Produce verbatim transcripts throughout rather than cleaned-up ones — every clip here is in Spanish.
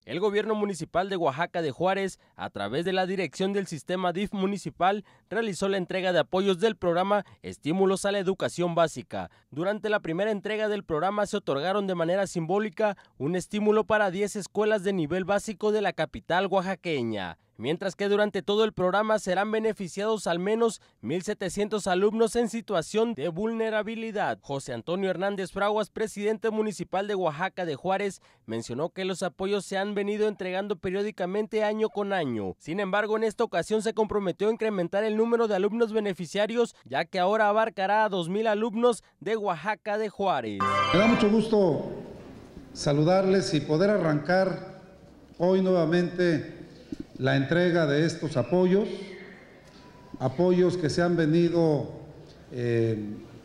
El gobierno municipal de Oaxaca de Juárez, a través de la dirección del sistema D I F municipal, realizó la entrega de apoyos del programa Estímulos a la Educación Básica. Durante la primera entrega del programa se otorgaron de manera simbólica un estímulo para diez escuelas de nivel básico de la capital oaxaqueña, mientras que durante todo el programa serán beneficiados al menos mil setecientos alumnos en situación de vulnerabilidad. José Antonio Hernández Fraguas, presidente municipal de Oaxaca de Juárez, mencionó que los apoyos se han venido entregando periódicamente año con año. Sin embargo, en esta ocasión se comprometió a incrementar el número de alumnos beneficiarios, ya que ahora abarcará a dos mil alumnos de Oaxaca de Juárez. Me da mucho gusto saludarles y poder arrancar hoy nuevamente la entrega de estos apoyos, apoyos que se han venido eh,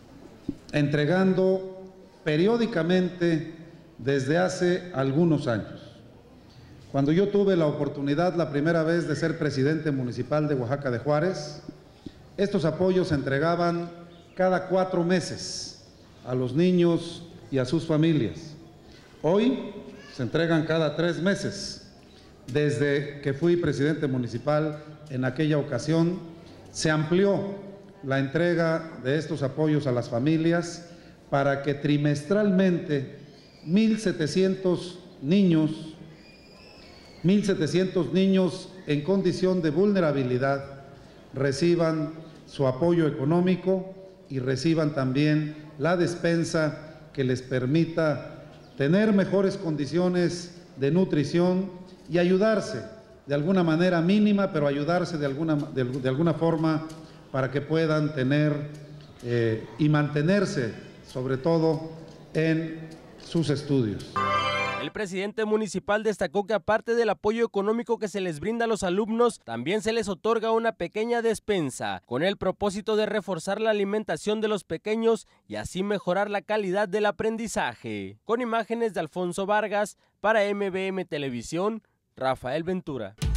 entregando periódicamente desde hace algunos años. Cuando yo tuve la oportunidad la primera vez de ser presidente municipal de Oaxaca de Juárez, estos apoyos se entregaban cada cuatro meses a los niños y a sus familias. Hoy se entregan cada tres meses. Desde que fui presidente municipal en aquella ocasión, se amplió la entrega de estos apoyos a las familias para que trimestralmente mil setecientos niños, mil setecientos niños en condición de vulnerabilidad reciban su apoyo económico y reciban también la despensa que les permita tener mejores condiciones de nutrición y ayudarse de alguna manera mínima, pero ayudarse de alguna, de, de alguna forma para que puedan tener eh, y mantenerse, sobre todo, en sus estudios. El presidente municipal destacó que aparte del apoyo económico que se les brinda a los alumnos, también se les otorga una pequeña despensa, con el propósito de reforzar la alimentación de los pequeños y así mejorar la calidad del aprendizaje. Con imágenes de Alfonso Vargas, para M B M Televisión, Rafael Ventura.